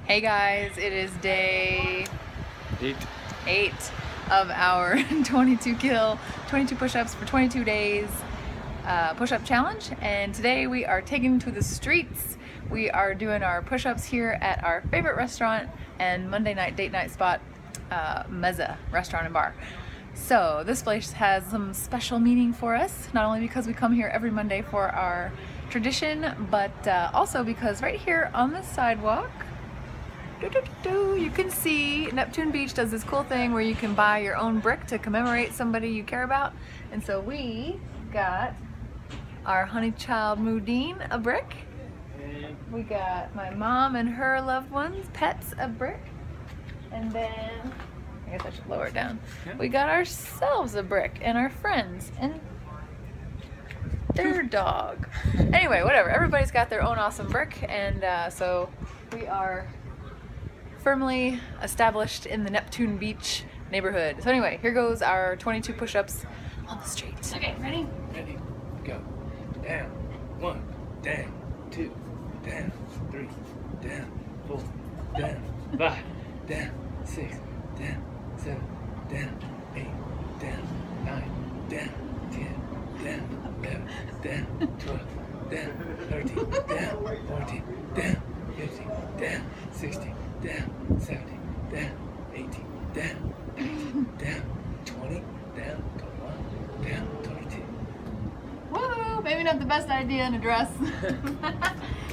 Hey guys, it is day 8 of our 22 push-ups for 22 days push-up challenge, and today we are taking to the streets. We are doing our push-ups here at our favorite restaurant and Monday night date night spot, Meza Restaurant and Bar. So this place has some special meaning for us, not only because we come here every Monday for our tradition, but also because right here on the sidewalk, you can see Neptune Beach does this cool thing where you can buy your own brick to commemorate somebody you care about. And so we got our honey child Moodine a brick. We got my mom and her loved ones, pets, a brick. And then, I guess I should lower it down. We got ourselves a brick and our friends and their dog. Anyway, whatever. Everybody's got their own awesome brick, and so we are firmly established in the Neptune Beach neighborhood. So anyway, here goes our 22 push-ups on the street. Okay, ready? Ready, go. Down, 1, down, 2, down, 3, down, 4, down, 5, down, 6, down, 7, down, 8, down, 9, down, 10, down, 11, down, 12, down, 13, down, 14, down, 15, down, 16, down, 17, down, 18, down, 19, down, 20, down, 21, down, 22. Woo! Maybe not the best idea in a dress.